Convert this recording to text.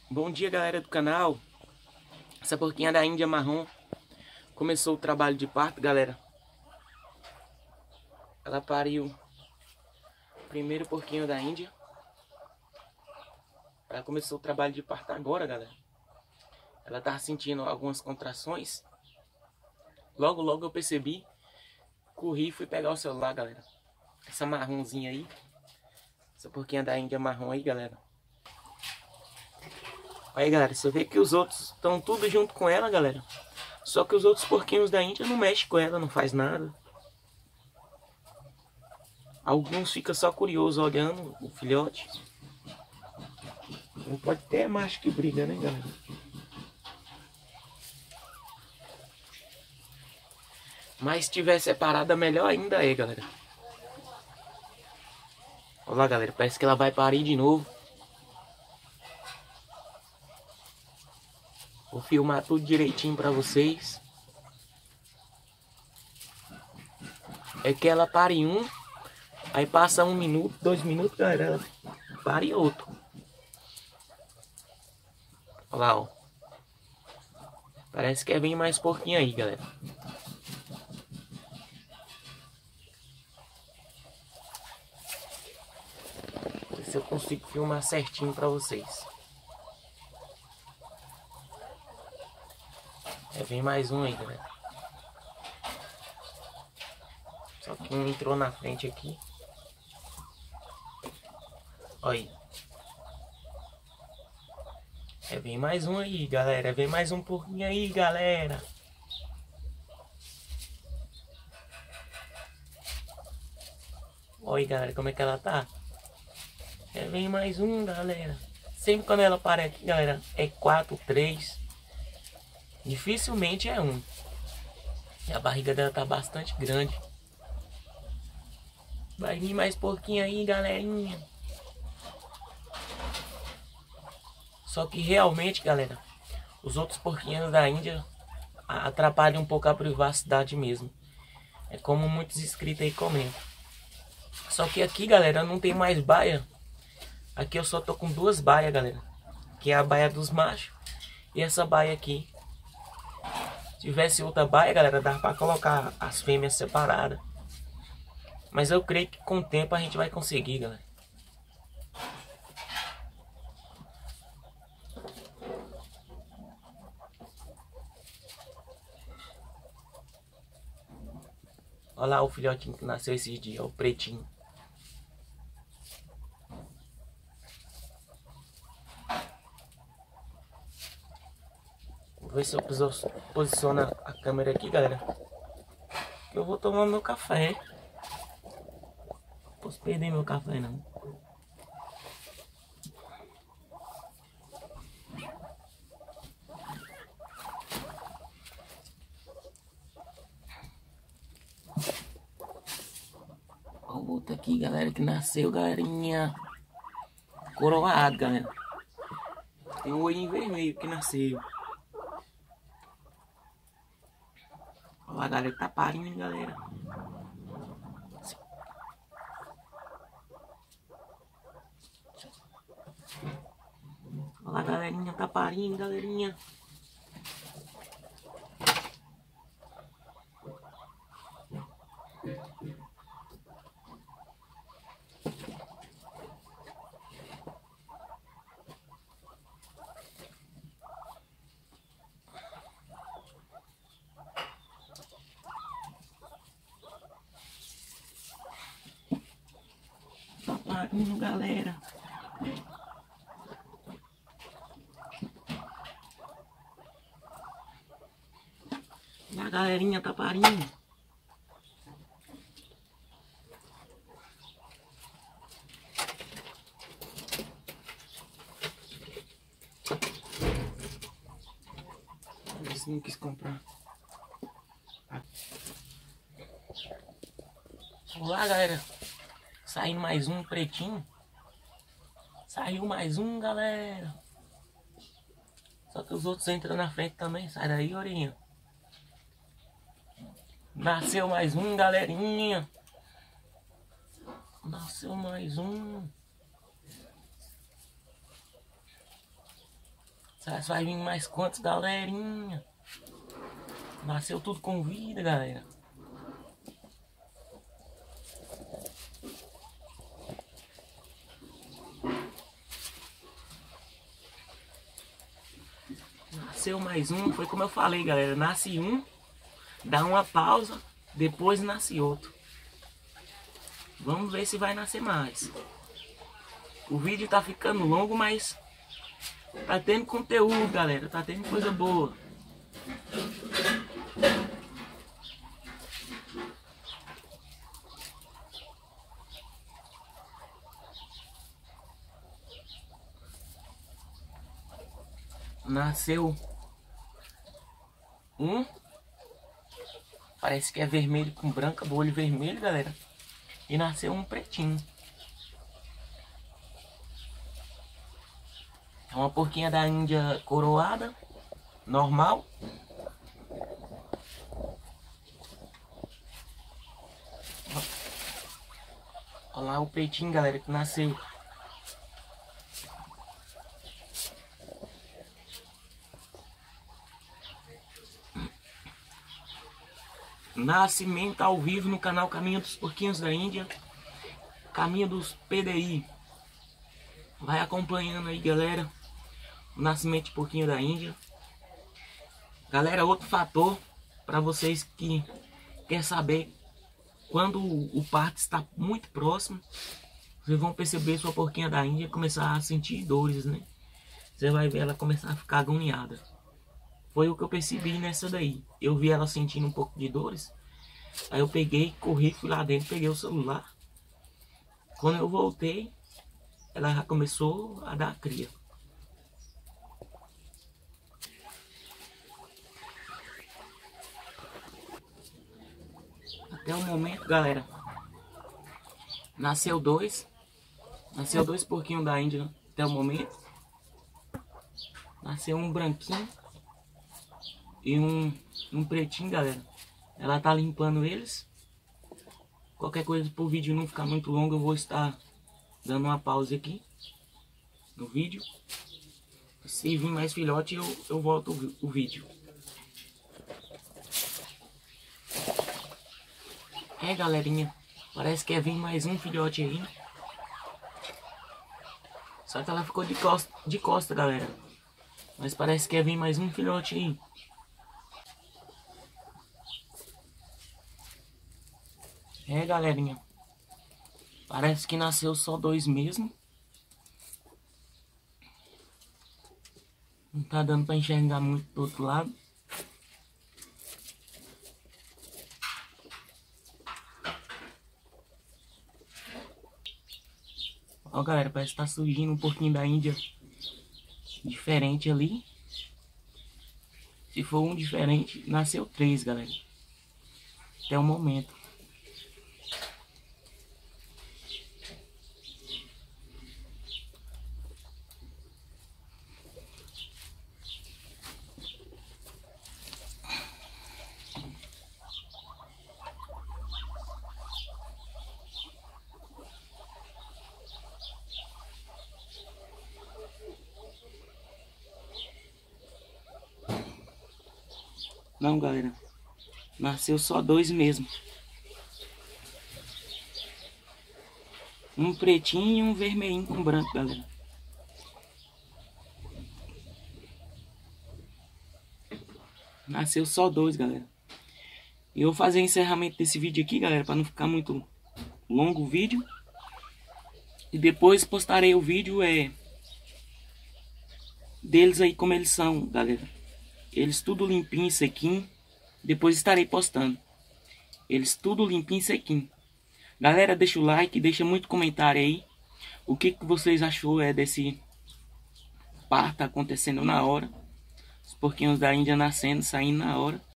Bom dia, galera do canal. Essa porquinha da Índia marrom começou o trabalho de parto, galera. Ela pariu o primeiro porquinho da Índia. Ela começou o trabalho de parto agora, galera. Ela tava sentindo algumas contrações. Logo eu percebi. Corri e fui pegar o celular, galera. Essa marronzinha aí. Essa porquinha da Índia marrom aí, galera. Aí, galera, você vê que os outros estão tudo junto com ela, galera. Só que os outros porquinhos da Índia não mexem com ela, não faz nada. Alguns ficam só curiosos olhando o filhote. Não pode ter macho que briga, né, galera? Mas se tiver separada, melhor ainda é, galera. Olha lá, galera, parece que ela vai parir de novo. Vou filmar tudo direitinho pra vocês. É que ela para em um, aí passa 1 minuto, 2 minutos, galera, ela para em outro. Olha lá, ó. Parece que vem mais porquinho aí, galera. Ver se eu consigo filmar certinho pra vocês. Vem mais um aí, galera. Só que um entrou na frente aqui. Olha aí. Vem mais um aí, galera. Vem mais um porquinho aí, galera. Olha aí, galera, como é que ela tá. Vem mais um, galera. Sempre quando ela para aqui, galera, é 4, 3. Dificilmente é um. E a barriga dela tá bastante grande. Vai vir mais porquinho aí, galerinha. Só que realmente, galera, os outros porquinhos da Índia atrapalham um pouco a privacidade mesmo. É como muitos inscritos aí comentam. Só que aqui, galera, não tem mais baia. Aqui eu só tô com 2 baias, galera. Que é a baia dos machos e essa baia aqui. Se tivesse outra baia, galera, dava pra colocar as fêmeas separadas. Mas eu creio que com o tempo a gente vai conseguir, galera. Olha lá o filhotinho que nasceu esses dias, o pretinho. Vou ver se eu posiciono a câmera aqui, galera. Eu vou tomar meu café. Não posso perder meu café, não. Olha o outro aqui, galera, que nasceu, galerinha. Coroado, galera. Tem um olhinho vermelho que nasceu. Olha lá, galera, tá parindo, galera. Olha lá, galerinha, tá parindo, galerinha. Tá parindo, galera. A galerinha tá parindo. Esse não quis comprar. Olá, galera. Saindo mais um pretinho. Saiu mais um, galera. Só que os outros entram na frente também. Sai daí, orelhinha. Nasceu mais um, galerinha. Nasceu mais um. Vai vir mais quantos, galerinha? Nasceu tudo com vida, galera. Nasceu mais um, foi como eu falei, galera. Nasce um, dá uma pausa, depois nasce outro. Vamos ver se vai nascer mais. O vídeo tá ficando longo, mas tá tendo conteúdo, galera. Tá tendo coisa boa. Nasceu um. Parece que é vermelho com branco, do olho vermelho, galera. E nasceu um pretinho. É uma porquinha da Índia coroada, normal. Olha lá o peitinho, galera, que nasceu. Nascimento ao vivo no canal Caminho dos Porquinhos da Índia. Caminho dos PDI. Vai acompanhando aí, galera, o nascimento de porquinho da Índia. Galera, outro fator para vocês que quer saber quando o parto está muito próximo, vocês vão perceber sua porquinha da Índia começar a sentir dores, né? Você vai ver ela começar a ficar agoniada. Foi o que eu percebi nessa daí. Eu vi ela sentindo um pouco de dores. Aí eu peguei, corri, fui lá dentro, peguei o celular. Quando eu voltei, ela já começou a dar cria. Até o momento, galera, nasceu dois porquinhos da Índia até o momento. Nasceu um branquinho e um pretinho, galera. Ela tá limpando eles. Qualquer coisa pro vídeo não ficar muito longo, eu vou estar dando uma pausa aqui no vídeo. Se vir mais filhote, eu volto o vídeo. É, galerinha, parece que é vir mais um filhote aí. Só que ela ficou de costa, galera. Mas parece que é vir mais um filhote aí. É, galerinha, parece que nasceu só dois mesmo. Não tá dando pra enxergar muito do outro lado. Ó, galera, parece que tá surgindo um porquinho da Índia diferente ali. Se for um diferente, nasceu três, galera. Até o momento. Não, galera, nasceu só dois mesmo. Um pretinho e um vermelhinho com branco, galera. Nasceu só dois, galera. E eu vou fazer o encerramento desse vídeo aqui, galera, para não ficar muito longo o vídeo. E depois postarei o vídeo deles aí como eles são, galera. Eles tudo limpinho e sequinho. Depois estarei postando. Eles tudo limpinho e sequinho. Galera, deixa o like, deixa muito comentário aí. O que vocês achou desse parto acontecendo na hora. Os porquinhos da Índia nascendo, saindo na hora.